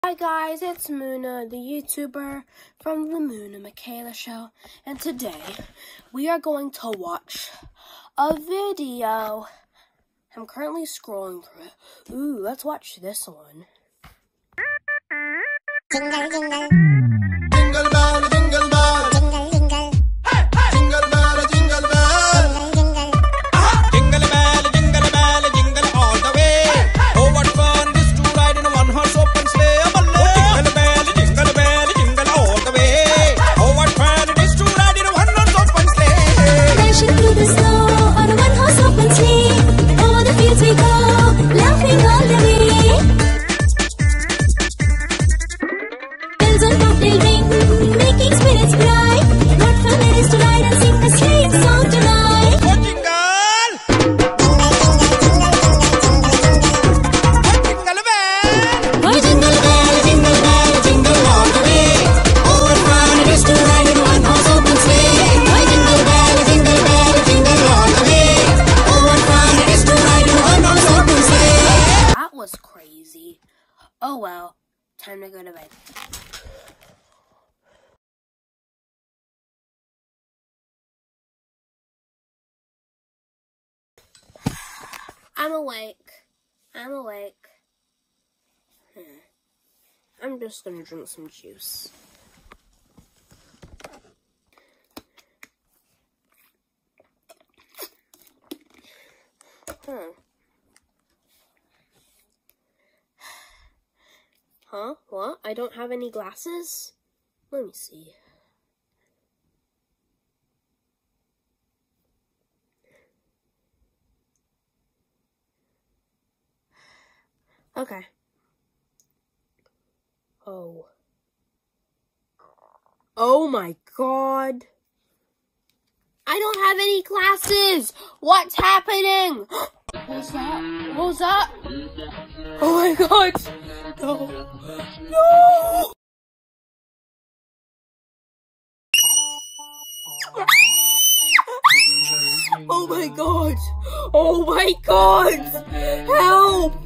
Hi guys, it's Muna, the YouTuber from the Muna Michaela Show, and today we are going to watch a video. I'm currently scrolling through it. Ooh, let's watch this one. Jingle, jingle. Jingle bell, jingle bell. Jingle, jingle. Hey, hey. Jingle bell, jingle bell. Jingle, jingle. Jingle bell, jingle all the way. Hey, hey. Oh, what fun it is to ride in a one-horse open sleigh. Jingle bell, jingle all the way. Oh, what fun it is to ride in a one-horse open sleigh. Dashing through the snow on a one-horse open sleigh. Over the fields we go, laughing all the way. Bells on bobtail ring, making spirits bright. What fun it is to ride and sing a sleighing song tonight. Oh, jingle. Oh, jingle bell, jingle bell, jingle all the way. Oh, what fun it is to ride in a one-horse open sleigh. Oh, jingle bell, jingle bell, jingle all the way. Oh, what fun it is to ride in a one-horse open sleigh. That was crazy. Oh well, time to go to bed. I'm awake. I'm just gonna drink some juice. Huh? What? I don't have any glasses? Let me see. Okay. Oh my god. I don't have any glasses. What's happening? What was that? What was that? Oh my god. No. No. Oh my god. Oh my god. Help.